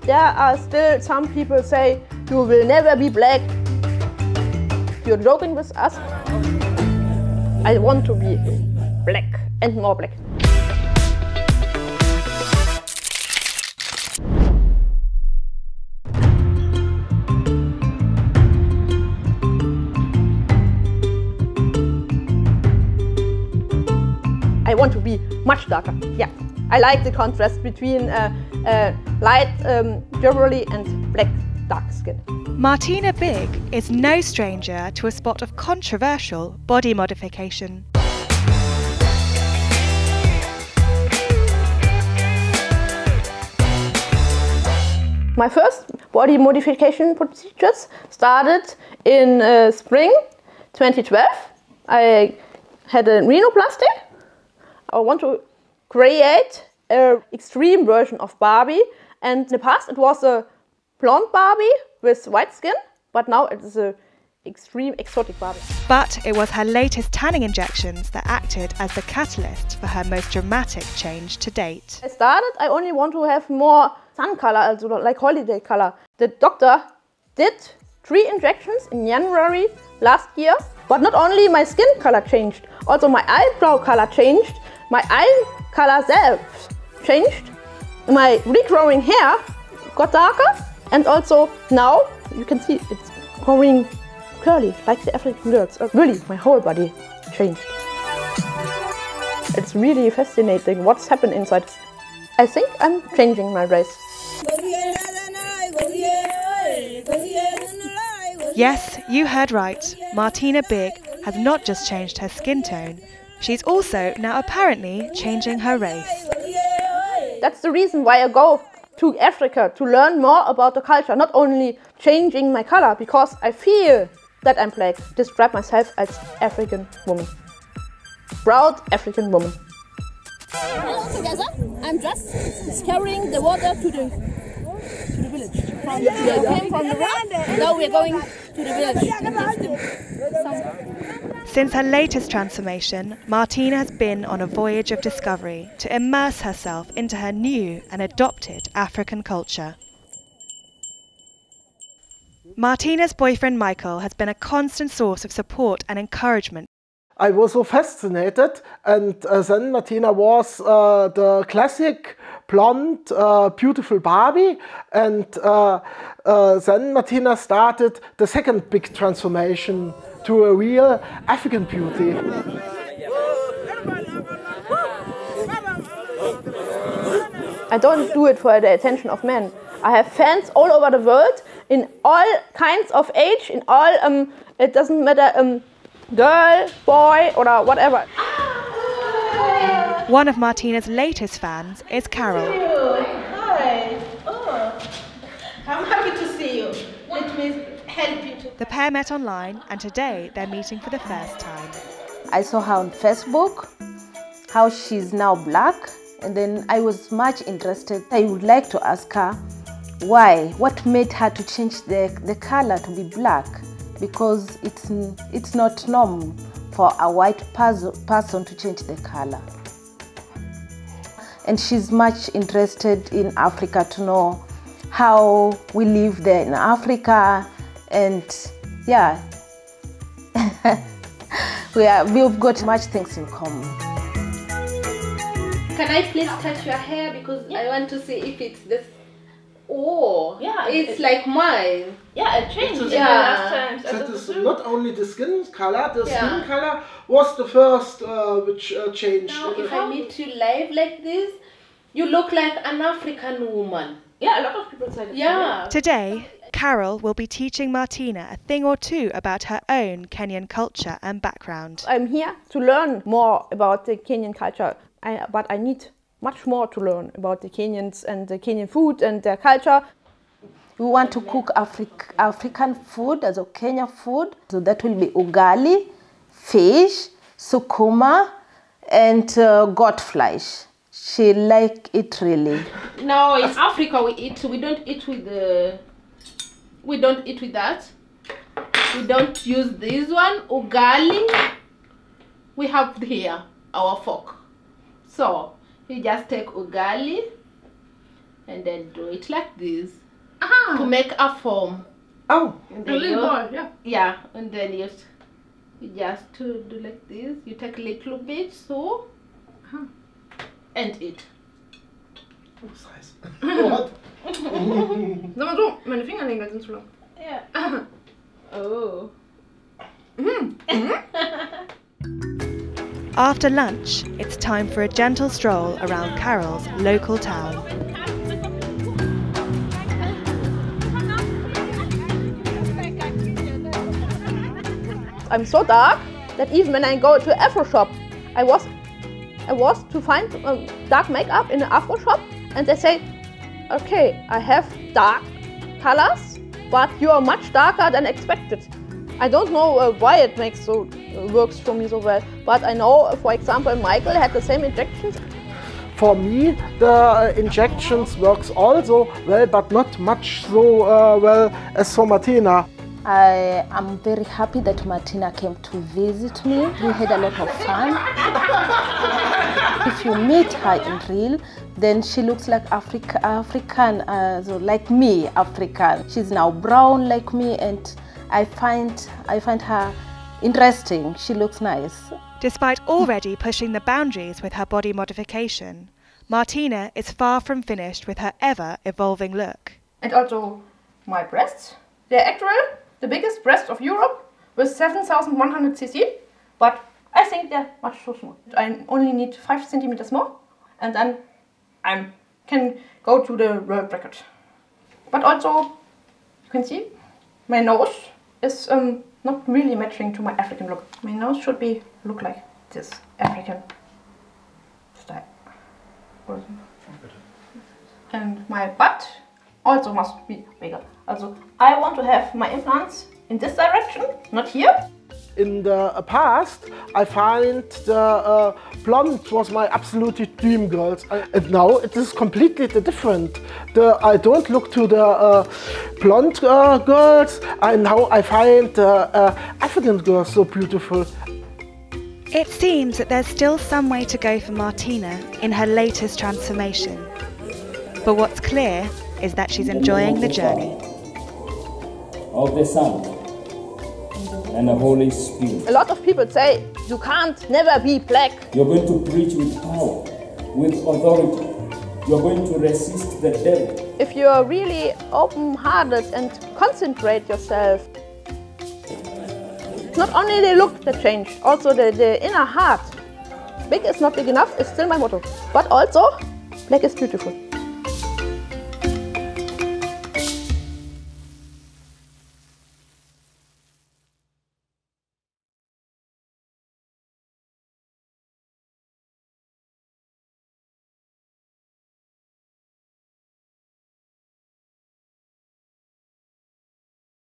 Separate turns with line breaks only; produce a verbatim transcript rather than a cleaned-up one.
there are still some people say, you will never be black. You're joking with us? I want to be black and more black. I want to be much darker, yeah. I like the contrast between uh, uh, light um, jewelry and black dark skin.
Martina Big is no stranger to a spot of controversial body modification.
My first body modification procedures started in uh, spring twenty twelve. I had a rhinoplasty. I want to create an extreme version of Barbie, and in the past it was a blonde Barbie with white skin, but now it is an extreme exotic Barbie.
But it was her latest tanning injections that acted as the catalyst for her most dramatic change to date.
I started, I only want to have more sun color, also like holiday color. The doctor did three injections in January last year, but not only my skin color changed, also my eyebrow color changed, my eye color self changed, my regrowing hair got darker, and also now you can see it's growing curly like the African girls. Uh, really, my whole body changed. It's really fascinating what's happened inside. I think I'm changing my race.
Yes, you heard right. Martina Big has not just changed her skin tone, she's also now apparently changing her race.
That's the reason why I go to Africa, to learn more about the culture, not only changing my color, because I feel that I'm black. Describe myself as African woman. Proud African woman.
All together, I'm just carrying the water to the, to the village. From, yeah, yeah, yeah. We came from the road, now we're going to the village.
Since her latest transformation, Martina has been on a voyage of discovery to immerse herself into her new and adopted African culture. Martina's boyfriend Michael has been a constant source of support and encouragement.
I was so fascinated, and uh, then Martina was uh, the classic blonde, uh, beautiful Barbie, and uh, uh, then Martina started the second big transformation to a real African beauty.
I don't do it for the attention of men. I have fans all over the world, in all kinds of age, in all, um, it doesn't matter, um, girl, boy, or whatever.
One of Martina's latest fans is Carol.
Hi. Oh, I'm happy to see you. Let me help you to...
The pair met online, and today they're meeting for the first time.
I saw her on Facebook, how she's now black, and then I was much interested. I would like to ask her why, what made her to change the, the color to be black, because it's, it's not normal for a white person to change the color. And she's much interested in Africa, to know how we live there in Africa, and yeah, we are, we've got much things in common.
Can I please touch your hair, because yeah. I want to see if it's this. Oh, yeah, it's it, like mine.
Yeah, it changed.
It
yeah,
last
time.
That is not only the skin color. The yeah. skin color was the first uh, which uh, changed.
Now, if I meet you live like this, you look like an African woman.
Yeah, a lot of people say that.
Yeah.
Today, Carol will be teaching Martina a thing or two about her own Kenyan culture and background.
I'm here to learn more about the Kenyan culture, I, but I need much more to learn about the Kenyans and the Kenyan food and their culture.
We want to cook Afri- African food, as a Kenya food. So that will be ugali, fish, sukuma, and uh, goat flesh. She like it really.
No, in Africa we eat. We don't eat with the. We don't eat with that. We don't use this one ugali. We have here our fork. So you just take ugali and then do it like this
Ah.
to make a form.
Oh.
And
A
then
little
you,
ball, yeah.
yeah, and then you, you just to do like this. You take a little bit so,
Aha.
and eat.
Das heißt. What?
Sag mal so, meine Fingernägel sind zu lang.
Yeah. Oh.
After lunch, it's time for a gentle stroll around Carol's local town.
I'm so dark that even when I go to an Afro shop, I was I was to find um, dark makeup in an Afro shop, and they say, okay, I have dark colors, but you are much darker than expected. I don't know uh, why it makes so uh, works for me so well, but I know, uh, for example, Michael had the same injections.
For me, the uh, injections works also well, but not much so uh, well as for Martina.
I am very happy that Martina came to visit me. We had a lot of fun. If you meet her in real, then she looks like Africa, African, uh, so like me, African. She's now brown like me, and I find, I find her interesting. She looks nice.
Despite already pushing the boundaries with her body modification, Martina is far from finished with her ever-evolving look.
And also my breasts. They're actually the biggest breast of Europe with seven thousand one hundred c c, but I think they're much too small. I only need five centimeters more, and then I can go to the world record. But also, you can see, my nose is um, not really matching to my African look. My nose should be look like this African style. And my butt also must be bigger. Also, I want to have my implants in this direction, not here.
In the past, I find the uh, blonde was my absolute dream girls, and now it is completely different. The, I don't look to the uh, blonde uh, girls, and now I find the uh, African girls so beautiful.
It seems that there's still some way to go for Martina in her latest transformation. But what's clear is that she's enjoying the journey.
Of the Son and the Holy Spirit.
A lot of people say you can't never be black.
You're going to preach with power, with authority. You're going to resist the devil.
If you're really open-hearted and concentrate yourself, it's not only the look that changed, also the, the inner heart. Big is not big enough is still my motto. But also, black is beautiful.